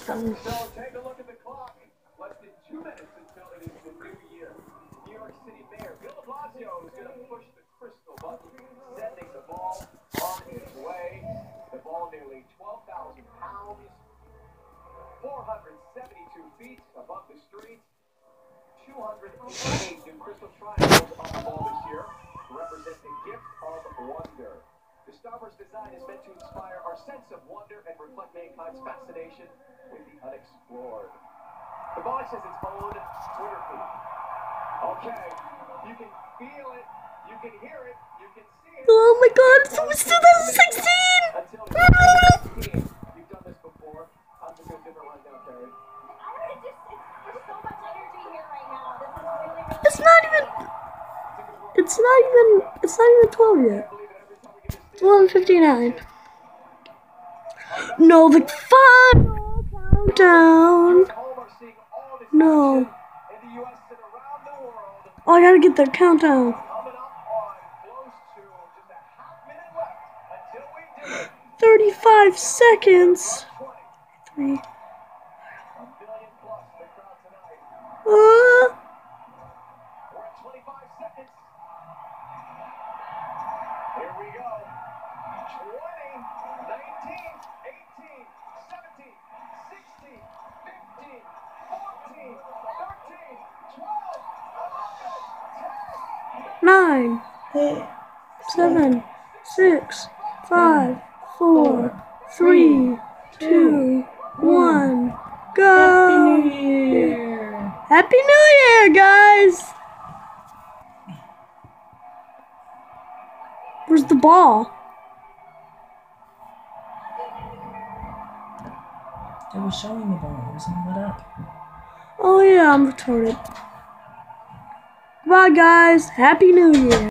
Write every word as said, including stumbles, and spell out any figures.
done. So take a look at the clock. Less than two minutes until it is the new year. New York City Mayor Bill de Blasio is going to push the crystal button, sending the ball on its way. The ball nearly twelve thousand pounds, four hundred seventy-two feet above the street. two hundred eighty-eight new crystal triangles on the ball this year to represent the gift of wonder. The Starburst design is meant to inspire our sense of wonder and reflect mankind's fascination with the unexplored. The ball has its own Twitter feed. Okay, you can feel it, you can hear it, you can see it. Oh my god, it's almost twenty sixteen! Until twenty sixteen, you've done this before. How's it feel different right now, Terry? I don't know, it's just, it's, there's so much energy here right now. This is really, really It's not even. It's not even. It's not even twelve yet. twelve fifty-nine. No, the final countdown. No. Oh, I gotta get the countdown. thirty-five seconds. Three. Uh. Here we go. twenty, nineteen, eighteen, seventeen, sixteen, fifteen, fourteen, thirteen, twelve, Nine, eight, seven, six, five, four, three, two, one, go! Happy New Year! Happy New Year, guys! Where's the ball? It was showing the ball. It wasn't lit up. Oh yeah, I'm retarded. Bye, guys. Happy New Year.